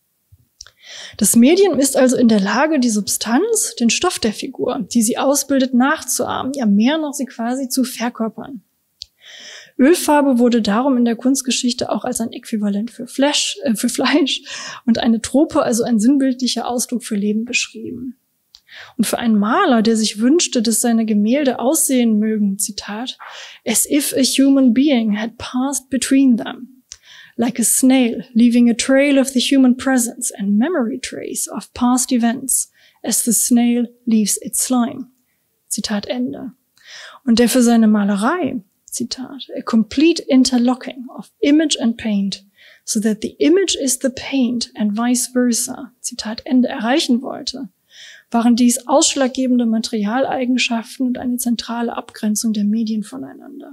Das Medium ist also in der Lage, die Substanz, den Stoff der Figur, die sie ausbildet, nachzuahmen, ja mehr noch sie quasi zu verkörpern. Ölfarbe wurde darum in der Kunstgeschichte auch als ein Äquivalent für, Fleisch, äh, für Fleisch und eine Trope, also ein sinnbildlicher Ausdruck für Leben beschrieben. Und für einen Maler, der sich wünschte, dass seine Gemälde aussehen mögen, Zitat, as if a human being had passed between them. Like a snail, leaving a trail of the human presence and memory trace of past events, as the snail leaves its slime. Zitat Ende. Und der für seine Malerei, Zitat, a complete interlocking of image and paint, so that the image is the paint and vice versa, Zitat Ende, erreichen wollte, waren dies ausschlaggebende Materialeigenschaften und eine zentrale Abgrenzung der Medien voneinander.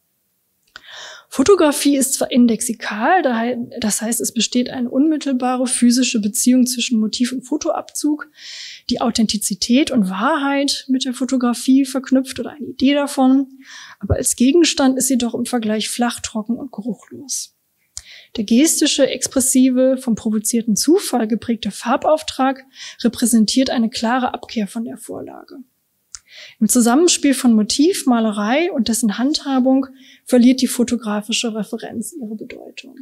Fotografie ist zwar indexikal, das heißt, es besteht eine unmittelbare physische Beziehung zwischen Motiv und Fotoabzug, die Authentizität und Wahrheit mit der Fotografie verknüpft oder eine Idee davon, aber als Gegenstand ist sie doch im Vergleich flach, trocken und geruchlos. Der gestische, expressive, vom provozierten Zufall geprägte Farbauftrag repräsentiert eine klare Abkehr von der Vorlage. Im Zusammenspiel von Motiv, Malerei und dessen Handhabung verliert die fotografische Referenz ihre Bedeutung.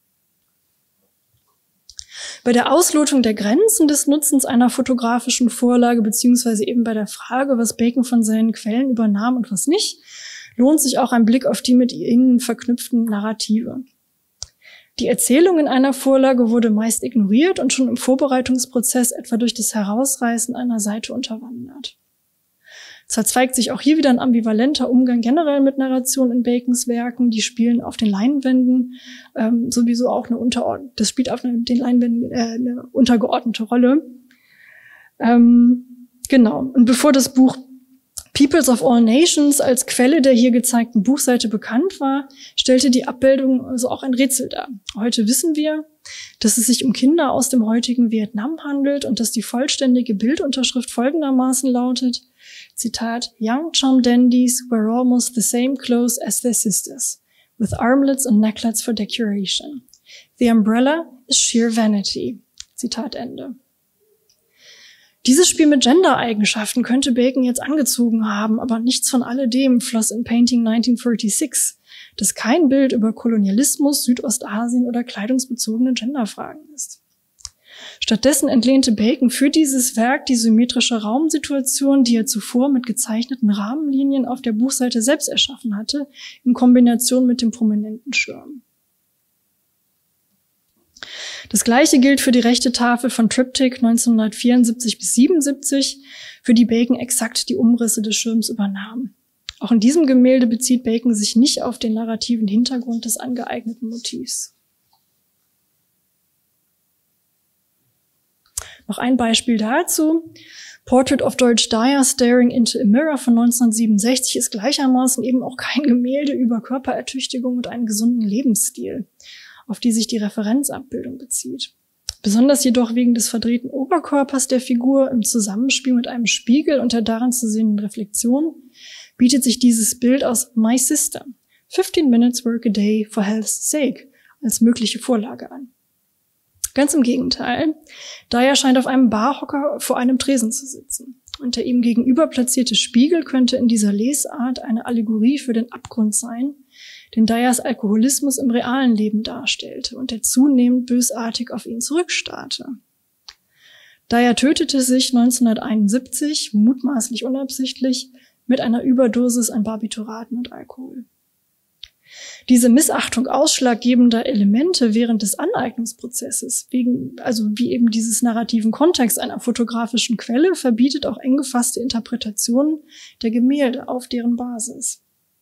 Bei der Auslotung der Grenzen des Nutzens einer fotografischen Vorlage beziehungsweise eben bei der Frage, was Bacon von seinen Quellen übernahm und was nicht, lohnt sich auch ein Blick auf die mit ihnen verknüpften Narrative. Die Erzählung in einer Vorlage wurde meist ignoriert und schon im Vorbereitungsprozess etwa durch das Herausreißen einer Seite unterwandert. Zwar zeigt sich auch hier wieder ein ambivalenter Umgang generell mit Narration in Bacons Werken. Die spielen auf den Leinwänden ähm, sowieso auch eine Unterordnung. Das spielt auf den Leinwänden äh, eine untergeordnete Rolle. Ähm, genau. Und bevor das Buch Peoples of All Nations als Quelle der hier gezeigten Buchseite bekannt war, stellte die Abbildung also auch ein Rätsel dar. Heute wissen wir, dass es sich um Kinder aus dem heutigen Vietnam handelt und dass die vollständige Bildunterschrift folgendermaßen lautet, Zitat, Young Chum Dandies wear almost the same clothes as their sisters, with armlets and necklets for decoration. The umbrella is sheer vanity. Zitat Ende. Dieses Spiel mit Gender-Eigenschaften könnte Bacon jetzt angezogen haben, aber nichts von alledem floss in Painting neunzehnhundertsechsundvierzig, das kein Bild über Kolonialismus, Südostasien oder kleidungsbezogene Genderfragen ist. Stattdessen entlehnte Bacon für dieses Werk die symmetrische Raumsituation, die er zuvor mit gezeichneten Rahmenlinien auf der Buchseite selbst erschaffen hatte, in Kombination mit dem prominenten Schirm. Das Gleiche gilt für die rechte Tafel von Triptych neunzehnhundertvierundsiebzig bis siebenundsiebzig, für die Bacon exakt die Umrisse des Schirms übernahm. Auch in diesem Gemälde bezieht Bacon sich nicht auf den narrativen Hintergrund des angeeigneten Motivs. Noch ein Beispiel dazu. Portrait of George Dyer Staring into a Mirror von neunzehnhundertsiebenundsechzig ist gleichermaßen eben auch kein Gemälde über Körperertüchtigung und einen gesunden Lebensstil, auf die sich die Referenzabbildung bezieht. Besonders jedoch wegen des verdrehten Oberkörpers der Figur im Zusammenspiel mit einem Spiegel und der darin zu sehenden Reflexion bietet sich dieses Bild aus My Sister, fifteen minutes work a day for health's sake, als mögliche Vorlage an. Ganz im Gegenteil, Dyer scheint auf einem Barhocker vor einem Tresen zu sitzen. Und der ihm gegenüber platzierte Spiegel könnte in dieser Lesart eine Allegorie für den Abgrund sein, den Dyers Alkoholismus im realen Leben darstellte und der zunehmend bösartig auf ihn zurückstarrte. Dyer tötete sich neunzehnhunderteinundsiebzig, mutmaßlich unabsichtlich, mit einer Überdosis an Barbituraten und Alkohol. Diese Missachtung ausschlaggebender Elemente während des Aneignungsprozesses, wegen, also wie eben dieses narrativen Kontext einer fotografischen Quelle, verbietet auch eng gefasste Interpretationen der Gemälde auf deren Basis.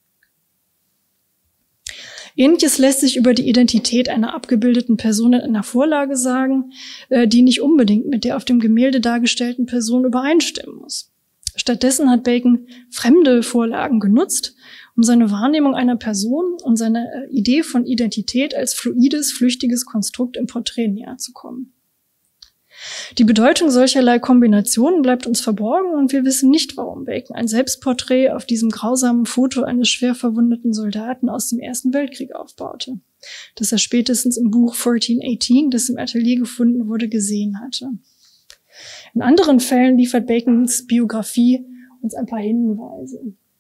Ähnliches lässt sich über die Identität einer abgebildeten Person in einer Vorlage sagen, die nicht unbedingt mit der auf dem Gemälde dargestellten Person übereinstimmen muss. Stattdessen hat Bacon fremde Vorlagen genutzt, um seine Wahrnehmung einer Person und seine Idee von Identität als fluides, flüchtiges Konstrukt im Porträt näher zu kommen. Die Bedeutung solcherlei Kombinationen bleibt uns verborgen und wir wissen nicht, warum Bacon ein Selbstporträt auf diesem grausamen Foto eines schwer verwundeten Soldaten aus dem Ersten Weltkrieg aufbaute, das er spätestens im Buch fourteen eighteen, das im Atelier gefunden wurde, gesehen hatte. In anderen Fällen liefert Bacons Biografie uns ein paar Hinweise.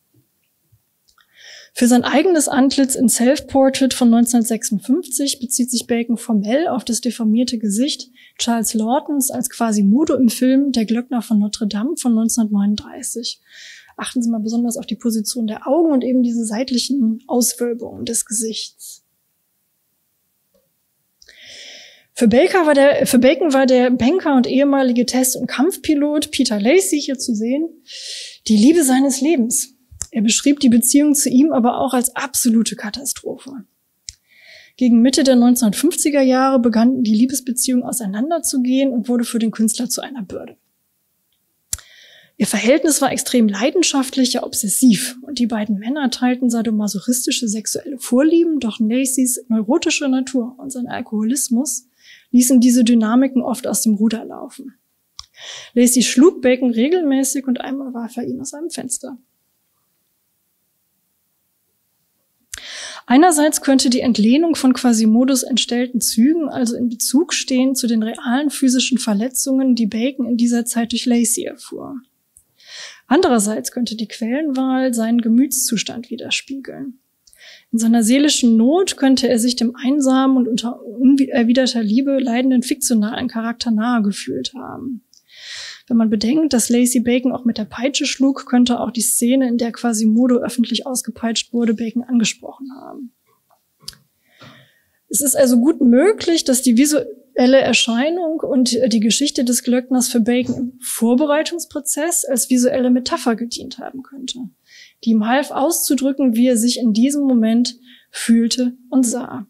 Für sein eigenes Antlitz in Self-Portrait von neunzehnhundertsechsundfünfzig bezieht sich Bacon formell auf das deformierte Gesicht Charles Lawtons als Quasimodo im Film Der Glöckner von Notre Dame von neunzehnhundertneununddreißig. Achten Sie mal besonders auf die Position der Augen und eben diese seitlichen Auswölbungen des Gesichts. Für Bacon war der, für Bacon war der Banker und ehemalige Test- und Kampfpilot Peter Lacey, hier zu sehen, die Liebe seines Lebens. Er beschrieb die Beziehung zu ihm aber auch als absolute Katastrophe. Gegen Mitte der neunzehnhundertfünfziger Jahre begann die Liebesbeziehung auseinanderzugehen und wurde für den Künstler zu einer Bürde. Ihr Verhältnis war extrem leidenschaftlich, ja obsessiv, und die beiden Männer teilten sadomasochistische sexuelle Vorlieben, doch Lacys neurotische Natur und sein Alkoholismus ließen diese Dynamiken oft aus dem Ruder laufen. Lacey schlug Bacon regelmäßig und einmal warf er ihn aus einem Fenster. Einerseits könnte die Entlehnung von Quasimodos entstellten Zügen also in Bezug stehen zu den realen physischen Verletzungen, die Bacon in dieser Zeit durch Lacey erfuhr. Andererseits könnte die Quellenwahl seinen Gemütszustand widerspiegeln. In seiner seelischen Not könnte er sich dem einsamen und unter unerwiderter Liebe leidenden fiktionalen Charakter nahe gefühlt haben. Wenn man bedenkt, dass Lacey Bacon auch mit der Peitsche schlug, könnte auch die Szene, in der Quasimodo öffentlich ausgepeitscht wurde, Bacon angesprochen haben. Es ist also gut möglich, dass die, visu visuelle Erscheinung und die Geschichte des Glöckners für Bacon im Vorbereitungsprozess als visuelle Metapher gedient haben könnte, die ihm half auszudrücken, wie er sich in diesem Moment fühlte und sah.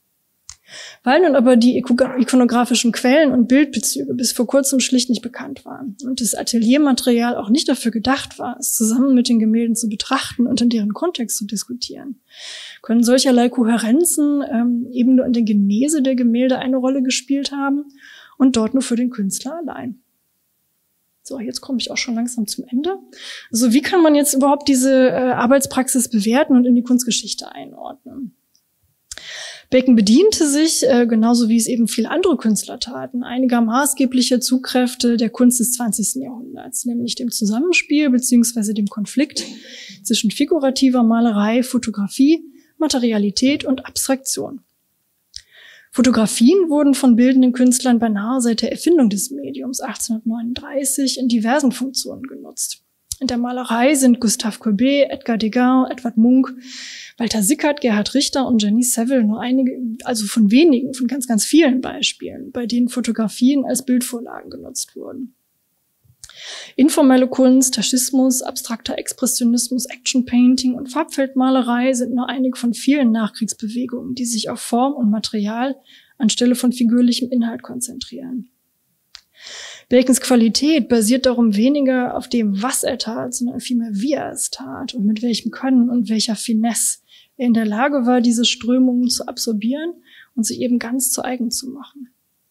Weil nun aber die ikonografischen Quellen und Bildbezüge bis vor kurzem schlicht nicht bekannt waren und das Ateliermaterial auch nicht dafür gedacht war, es zusammen mit den Gemälden zu betrachten und in deren Kontext zu diskutieren, können solcherlei Kohärenzen ähm, eben nur in der Genese der Gemälde eine Rolle gespielt haben und dort nur für den Künstler allein. So, jetzt komme ich auch schon langsam zum Ende. Also wie kann man jetzt überhaupt diese äh, Arbeitspraxis bewerten und in die Kunstgeschichte einordnen? Bacon bediente sich, äh, genauso wie es eben viele andere Künstler taten, einiger maßgeblicher Zugkräfte der Kunst des zwanzigsten Jahrhunderts, nämlich dem Zusammenspiel bzw. dem Konflikt zwischen figurativer Malerei, Fotografie, Materialität und Abstraktion. Fotografien wurden von bildenden Künstlern beinahe seit der Erfindung des Mediums achtzehnhundertneununddreißig in diversen Funktionen genutzt. In der Malerei sind Gustave Courbet, Edgar Degas, Edvard Munch, Walter Sickert, Gerhard Richter und Jenny Saville nur einige, also von wenigen, von ganz, ganz vielen Beispielen, bei denen Fotografien als Bildvorlagen genutzt wurden. Informelle Kunst, Taschismus, abstrakter Expressionismus, Action Painting und Farbfeldmalerei sind nur einige von vielen Nachkriegsbewegungen, die sich auf Form und Material anstelle von figürlichem Inhalt konzentrieren. Bacons Qualität basiert darum weniger auf dem, was er tat, sondern vielmehr, wie er es tat und mit welchem Können und welcher Finesse er in der Lage war, diese Strömungen zu absorbieren und sich eben ganz zu eigen zu machen.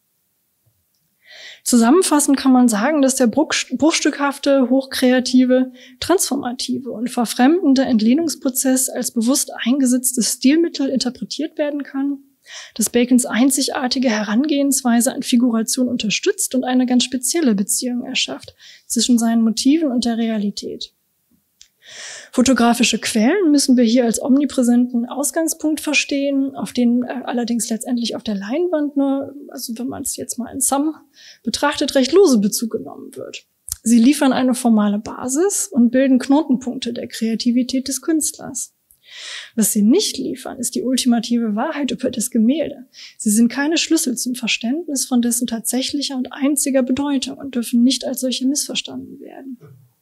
Zusammenfassend kann man sagen, dass der bruchstückhafte, hochkreative, transformative und verfremdende Entlehnungsprozess als bewusst eingesetztes Stilmittel interpretiert werden kann, dass Bacons einzigartige Herangehensweise an Figuration unterstützt und eine ganz spezielle Beziehung erschafft zwischen seinen Motiven und der Realität. Fotografische Quellen müssen wir hier als omnipräsenten Ausgangspunkt verstehen, auf den äh, allerdings letztendlich auf der Leinwand nur, also wenn man es jetzt mal in Sum betrachtet, recht lose Bezug genommen wird. Sie liefern eine formale Basis und bilden Knotenpunkte der Kreativität des Künstlers. Was sie nicht liefern, ist die ultimative Wahrheit über das Gemälde. Sie sind keine Schlüssel zum Verständnis von dessen tatsächlicher und einziger Bedeutung und dürfen nicht als solche missverstanden werden.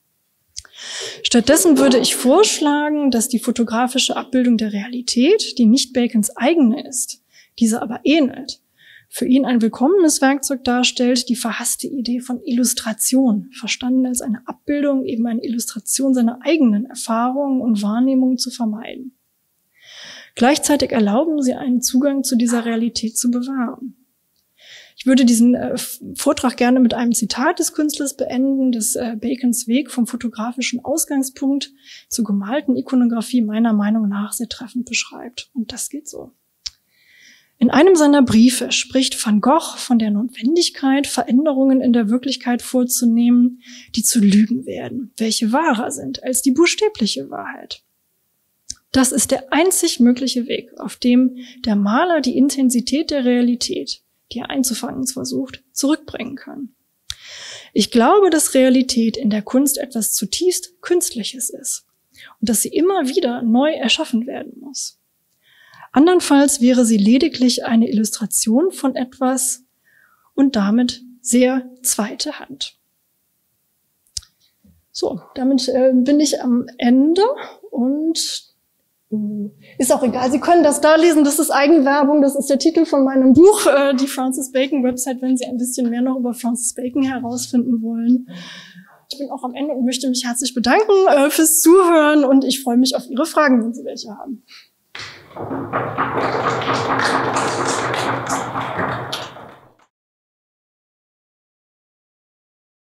Stattdessen würde ich vorschlagen, dass die fotografische Abbildung der Realität, die nicht Bacons eigene ist, diese aber ähnelt, für ihn ein willkommenes Werkzeug darstellt, die verhasste Idee von Illustration, verstanden als eine Abbildung, eben eine Illustration seiner eigenen Erfahrungen und Wahrnehmungen zu vermeiden. Gleichzeitig erlauben sie einen Zugang zu dieser Realität zu bewahren. Ich würde diesen äh, Vortrag gerne mit einem Zitat des Künstlers beenden, das äh, Bacons Weg vom fotografischen Ausgangspunkt zur gemalten Ikonografie meiner Meinung nach sehr treffend beschreibt. Und das geht so. In einem seiner Briefe spricht Van Gogh von der Notwendigkeit, Veränderungen in der Wirklichkeit vorzunehmen, die zu Lügen werden, welche wahrer sind als die buchstäbliche Wahrheit. Das ist der einzig mögliche Weg, auf dem der Maler die Intensität der Realität, die er einzufangen versucht, zurückbringen kann. Ich glaube, dass Realität in der Kunst etwas zutiefst Künstliches ist und dass sie immer wieder neu erschaffen werden muss. Andernfalls wäre sie lediglich eine Illustration von etwas und damit sehr zweite Hand. So, damit äh, bin ich am Ende und ist auch egal, Sie können das da lesen, das ist Eigenwerbung, das ist der Titel von meinem Buch, äh, die Francis Bacon Website, wenn Sie ein bisschen mehr noch über Francis Bacon herausfinden wollen. Ich bin auch am Ende und möchte mich herzlich bedanken äh, fürs Zuhören und ich freue mich auf Ihre Fragen, wenn Sie welche haben.